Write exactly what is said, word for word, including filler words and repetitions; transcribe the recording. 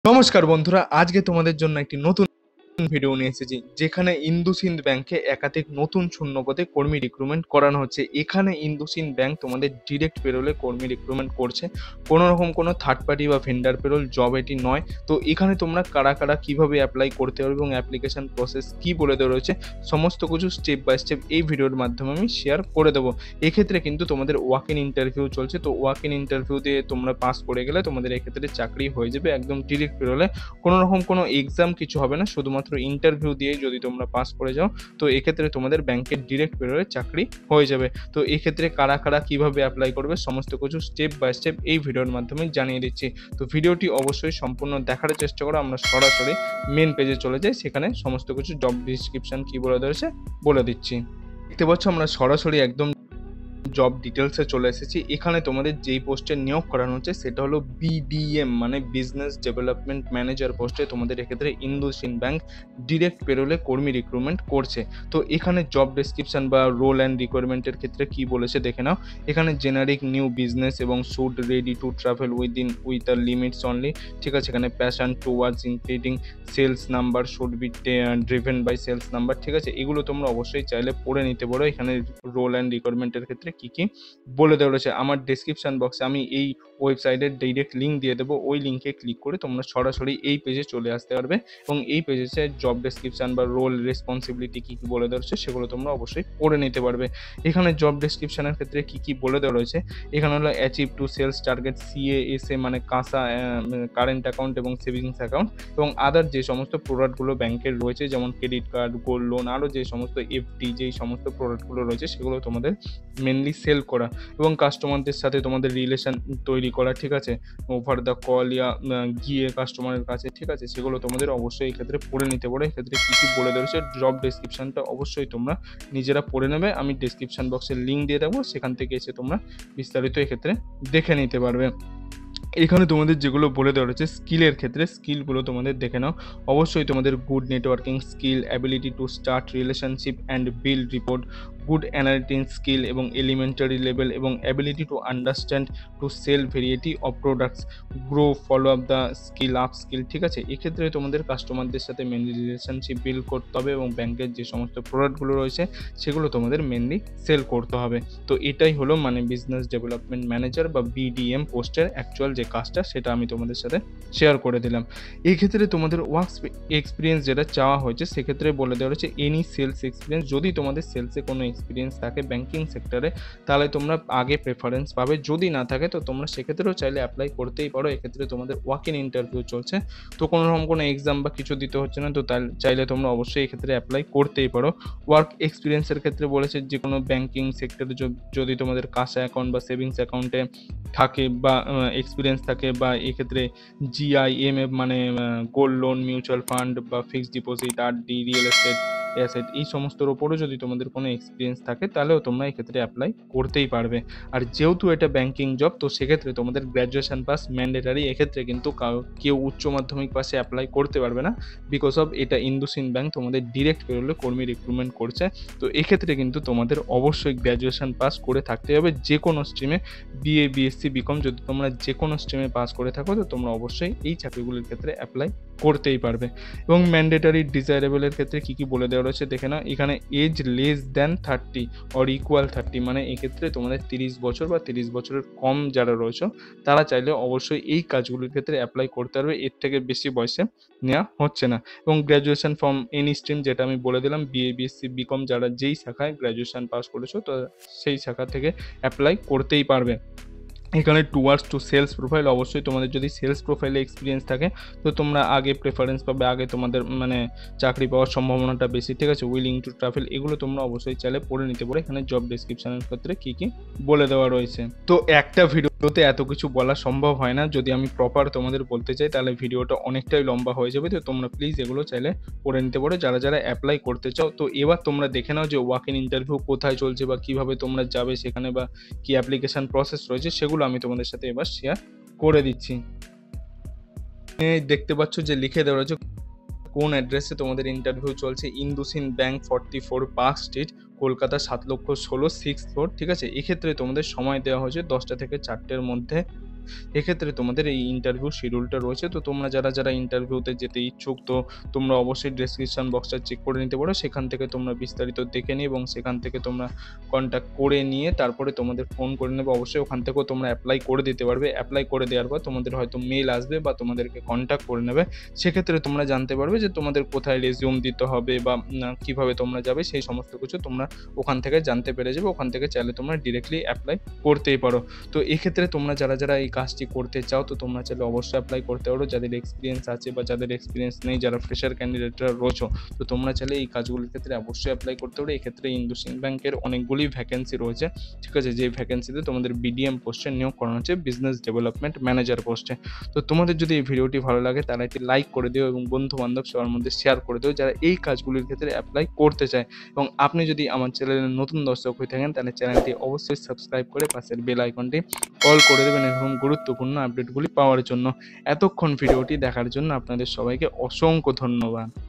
নমস্কার বন্ধুরা, আজকে তোমাদের জন্য একটি নতুন ভিডিও নিয়ে এসেছি যেখানে ইন্দুসিন্দ ব্যাংকে একাধিক নতুন শূন্যপদে কর্মী রিক্রুটমেন্ট করানো হচ্ছে। এখানে ইন্দুসিন্দ ব্যাংক তোমাদের ডিরেক্ট পেরোলে কর্মী রিক্রুটমেন্ট করছে, কোনো রকম কোনো থার্ড পার্টি বা ভেন্ডার পেরোল জব এটি নয়। তো এখানে তোমরা কারা কারা কিভাবে অ্যাপ্লাই করতে পারবে এবং অ্যাপ্লিকেশন প্রসেস কি বলে দেওয়া রয়েছে সমস্ত কিছু স্টেপ বাই স্টেপ এই ভিডিওর মাধ্যমে আমি শেয়ার করে দেবো। এক্ষেত্রে কিন্তু তোমাদের ওয়াক ইন ইন্টারভিউ চলছে, তো ওয়াক ইন ইন্টারভিউ দিয়ে তোমরা পাস করে গেলে তোমাদের এক্ষেত্রে চাকরি হয়ে যাবে একদম ডিরেক্ট পেরোলে। কোনো রকম কোনো এক্সাম কিছু হবে না, শুধুমাত্র ইন্টারভিউ দিয়ে যদি তোমরা পাস করে যাও তো এক্ষেত্রে তোমাদের ব্যাংকের ডিরেক্ট পেরোলে চাকরি হয়ে যাবে। তো এক্ষেত্রে কারা কারা কিভাবে অ্যাপ্লাই করবে সমস্ত কিছু স্টেপ বাই স্টেপ এই ভিডিওর মাধ্যমে জানিয়ে দিচ্ছি। তো ভিডিওটি অবশ্যই সম্পূর্ণ দেখার চেষ্টা করো। আমরা সরাসরি মেন পেজে চলে যাই, সেখানে সমস্ত কিছু জব ডিসক্রিপশন কি বলে ধরেছে বলে দিচ্ছি। দেখতে পাচ্ছ আমরা সরাসরি একদম জব ডিটেলসে চলে এসেছি। এখানে তোমাদের যেই পোস্টে নিয়োগ করানো হচ্ছে সেটা হলো বিডিএম মানে বিজনেস ডেভেলপমেন্ট ম্যানেজার পোস্টে তোমাদের এক্ষেত্রে ইন্দুসিন্দ ব্যাংক ডিরেক্ট পেরোলে কর্মী রিক্রুটমেন্ট করছে। তো এখানে জব ডেসক্রিপশন বা রোল অ্যান্ড রিকোয়ারমেন্টের ক্ষেত্রে কি বলেছে দেখে নাও। এখানে জেনারিক নিউ বিজনেস এবং should ready to travel within with the limits only, ঠিক আছে। এখানে passion towards increasing sales number should be driven by sales number, ঠিক আছে। এগুলো তোমরা অবশ্যই চাইলে পড়ে নিতে পারো। এখানে রোল অ্যান্ড রিকোয়ারমেন্টের ক্ষেত্রে কি কি বলে দেওয়া রয়েছে আমার ডেসক্রিপশন বক্সে আমি এই ওয়েবসাইটের ডাইরেক্ট লিঙ্ক দিয়ে দেবো। ওই লিঙ্কে ক্লিক করে তোমরা সরাসরি এই পেজে চলে আসতে পারবে এবং এই পেজে জব ডেসক্রিপশন বা রোল রেসপন্সিবিলিটি কি কি বলে দেওয়া রয়েছে সেগুলো তোমরা অবশ্যই পড়ে নিতে পারবে। এখানে জব ডেসক্রিপশনের ক্ষেত্রে কি কি বলে দেওয়া রয়েছে এখানে হলো achieve to sales target CASA মানে কাঁসা কারেন্ট অ্যাকাউন্ট এবং সেভিংস অ্যাকাউন্ট এবং আদার যে সমস্ত প্রোডাক্টগুলো ব্যাংকের রয়েছে যেমন ক্রেডিট কার্ড, গোল্ড লোন, আরও যে সমস্ত এফডি যেই সমস্ত প্রোডাক্টগুলো রয়েছে সেগুলো তোমাদের মেনলি সেল করা এবং কাস্টমারদের সাথে তোমাদের রিলেশন তৈরি করা, ঠিক আছে। ওভার দ্য কল ইয়া গিয়ে কাস্টমারের কাছে, ঠিক আছে, সেগুলো তোমাদের অবশ্যই এই ক্ষেত্রে পড়ে নিতে পারো। এক্ষেত্রে কী কী বলে দেওয়া হয়েছে জব ডেসক্রিপশনটা অবশ্যই তোমরা নিজেরা পড়ে নেবে। আমি ডেসক্রিপশন বক্সে লিঙ্ক দিয়ে দেবো, সেখান থেকে এসে তোমরা বিস্তারিত এক্ষেত্রে দেখে নিতে পারবে। এখানে তোমাদের যেগুলো বলে দেওয়া রয়েছে স্কিলের ক্ষেত্রে স্কিলগুলো তোমাদের দেখে নাও। অবশ্যই তোমাদের good networking skill, ability to start relationship and build report, good analytics skill এবং এলিমেন্টারি লেভেল এবং ability to understand to sell variety of products, grow follow up the skill up skill, ঠিক আছে। এক্ষেত্রে তোমাদের কাস্টমারদের সাথে মেনলি রিলেশনশিপ বিল্ড করতে হবে এবং ব্যাংকের যে সমস্ত প্রোডাক্টগুলো রয়েছে সেগুলো তোমাদের মেনলি সেল করতে হবে। তো এটাই হলো মানে বিজনেস ডেভেলপমেন্ট ম্যানেজার বা বিডিএম পোস্টের অ্যাকচুয়াল যে কাজটা সেটা আমি তোমাদের সাথে শেয়ার করে দিলাম। এই ক্ষেত্রে তোমাদের ওয়ার্ক এক্সপিরিয়েন্স যেটা চাওয়া হয়েছে সেক্ষেত্রে বলে দেওয়া হয়েছে এনি সেলস এক্সপিরিয়েন্স। যদি তোমাদের সেলসে কোনো এক্সপিরিয়েন্স থাকে ব্যাংকিং সেক্টরে তাহলে তোমরা আগে প্রেফারেন্স পাবে, যদি না থাকে তো তোমরা সেক্ষেত্রেও চাইলে অ্যাপ্লাই করতেই পারো। এক্ষেত্রে তোমাদের ওয়াক ইন ইন্টারভিউ চলছে, তো কোনো রকম কোনো এক্সাম বা কিছু দিতে হচ্ছে না, তো তাই চাইলে তোমরা অবশ্যই এক্ষেত্রে অ্যাপ্লাই করতেই পারো। ওয়ার্ক এক্সপিরিয়েন্সের ক্ষেত্রে বলেছে যে কোনো ব্যাংকিং সেক্টরে যদি তোমাদের কাসা অ্যাকাউন্ট বা সেভিংস অ্যাকাউন্টে থাকে বা এক্সপিরিয়েন্স থাকে বা এক্ষেত্রে জিআইএমএফ মানে গোল্ড লোন, মিউচুয়াল ফান্ড বা fixed deposit, RD, real estate asset এই সমস্তর ওপরও যদি তোমাদের কোনো এক্সপিরিয়েন্স থাকে তাহলেও তোমরা এক্ষেত্রে অ্যাপ্লাই করতেই পারবে। আর যেহেতু এটা ব্যাংকিং জব তো সেক্ষেত্রে তোমাদের গ্র্যাজুয়েশন পাস ম্যান্ডেটারি। এক্ষেত্রে কিন্তু কেউ উচ্চ মাধ্যমিক পাশে অ্যাপ্লাই করতে পারবে না, বিকজ অফ এটা ইন্দুসিন্দ ব্যাংক তোমাদের ডিরেক্ট পেরোলে কর্মী রিক্রুটমেন্ট করছে। তো এক্ষেত্রে কিন্তু তোমাদের অবশ্যই গ্র্যাজুয়েশন পাস করে থাকতে হবে যে কোনো স্ট্রিমে, বিএ, বিএসসি, বিকম, যদি তোমরা যে কোনো স্ট্রিমে পাস করে থাকো তো তোমরা অবশ্যই এই চাকরিগুলির ক্ষেত্রে অ্যাপ্লাই করতেই পারবে। এবং ম্যান্ডেটারি ডিজায়ারেবলের ক্ষেত্রে কী কী বলে দেওয়া রয়েছে দেখে না। এখানে age less than thirty or equal thirty মানে এক্ষেত্রে তোমাদের তিরিশ বছর বা তিরিশ বছরের কম যারা রয়েছে তারা চাইলে অবশ্যই এই কাজগুলির ক্ষেত্রে অ্যাপ্লাই করতে পারবে, এর থেকে বেশি বয়সে নেওয়া হচ্ছে না। এবং গ্র্যাজুয়েশন ফ্রম এনি স্ট্রিম যেটা আমি বলে দিলাম, বিএ, বিএসসি, বিকম যারা যেই শাখায় গ্র্যাজুয়েশন পাস করেছো তো সেই শাখা থেকে অ্যাপ্লাই করতেই পারবে। এখানে টুয়ার্ডস টু সেলস প্রোফাইল, অবশ্যই তোমাদের যদি সেলস প্রোফাইলে এক্সপিরিয়েন্স থাকে তো তোমরা আগে প্রেফারেন্স পাবে, আগে তোমাদের মানে চাকরি পাওয়ার সম্ভাবনাটা বেশি, ঠিক আছে। উইলিং টু ট্রাভেল এগুলো তোমরা অবশ্যই চাইলে পড়ে নিতে পারো। এখানে জব ডেসক্রিপশনের ক্ষেত্রে কী কী বলে দেওয়া রয়েছে। তো একটা ভিডিওতে এত কিছু বলা সম্ভব হয় না, যদি আমি প্রপার তোমাদের বলতে চাই তাহলে ভিডিওটা অনেকটাই লম্বা হয়ে যাবে। তো তোমরা প্লিজ এগুলো চাইলে পড়ে নিতে পারো যারা যারা অ্যাপ্লাই করতে চাও। তো এবার তোমরা দেখে নাও যে ওয়াক ইন ইন্টারভিউ কোথায় চলছে বা কীভাবে তোমরা যাবে সেখানে বা কী অ্যাপ্লিকেশান প্রসেস রয়েছে সেগুলো আমি তোমাদের সাথে এবার শেয়ার করে দিচ্ছি। দেখতে পাচ্ছ যে লিখে দেওয়া রয়েছে কোন অ্যাড্রেসে তোমাদের ইন্টারভিউ চলছে, IndusInd bank forty four Park Street, Kolkata সাত লক্ষ ষোলো সিক্স ফ্লোর, ঠিক আছে। এক্ষেত্রে তোমাদের সময় দেওয়া হয়েছে দশটা থেকে চারটের মধ্যে এক্ষেত্রে তোমাদের এই ইন্টারভিউ শিডিউলটা রয়েছে। তো তোমরা যারা যারা ইন্টারভিউতে যেতে ইচ্ছুক, তো তোমরা অবশ্যই ডেসক্রিপশন বক্সটা চেক করে নিতে পারো। সেখান থেকে তোমরা বিস্তারিত দেখে নিয়ে এবং সেখান থেকে তোমরা কন্ট্যাক্ট করে নিয়ে তারপরে তোমাদের ফোন করে নেবে। অবশ্যই ওখান থেকেও তোমরা অ্যাপ্লাই করে দিতে পারবে। অ্যাপ্লাই করে দেওয়ার পর তোমাদের হয়তো মেল আসবে বা তোমাদেরকে কন্ট্যাক্ট করে নেবে। সেক্ষেত্রে তোমরা জানতে পারবে যে তোমাদের কোথায় রেজিউম দিতে হবে বা কীভাবে তোমরা যাবে, সেই সমস্ত কিছু তোমরা ওখান থেকে জানতে পেরে যাবে। ওখান থেকে চাইলে তোমরা ডিরেক্টলি অ্যাপ্লাই করতেই পারো। তো এক্ষেত্রে তোমরা যারা যারা এই কাজটি করতে চাও, তো তোমরা চাইলে অবশ্যই অ্যাপ্লাই করতে পারো। যাদের এক্সপিরিয়েন্স আছে বা যাদের এক্সপিরিয়েন্স নেই, যারা ফ্রেশার ক্যান্ডিডেটরা রয়েছো, তো তোমরা চাইলে এই কাজগুলির ক্ষেত্রে অবশ্যই অ্যাপ্লাই করতে পারো। এক্ষেত্রে ইন্দুসিন্দ ব্যাংকের অনেকগুলি ভ্যাকেন্সি রয়েছে, ঠিক আছে, যে ভ্যাকেন্সিতে তোমাদের বিডিএম পোস্টে নিয়োগ করানো হচ্ছে, বিজনেস ডেভেলপমেন্ট ম্যানেজার পোস্টে। তো তোমাদের যদি এই ভিডিওটি ভালো লাগে তাহলে একটি লাইক করে দিও এবং বন্ধু বান্ধব সবার মধ্যে শেয়ার করে দিও যারা এই কাজগুলির ক্ষেত্রে অ্যাপ্লাই করতে চায়। এবং আপনি যদি আমার চ্যানেলের নতুন দর্শক হয়ে থাকেন তাহলে চ্যানেলটি অবশ্যই সাবস্ক্রাইব করে পাশের বেল আইকনটি অল করে দেবেন এরকম গুরুত্বপূর্ণ আপডেটগুলি পাওয়ার জন্য। এতক্ষণ ভিডিওটি দেখার জন্য আপনাদের সবাইকে অসংখ্য ধন্যবাদ।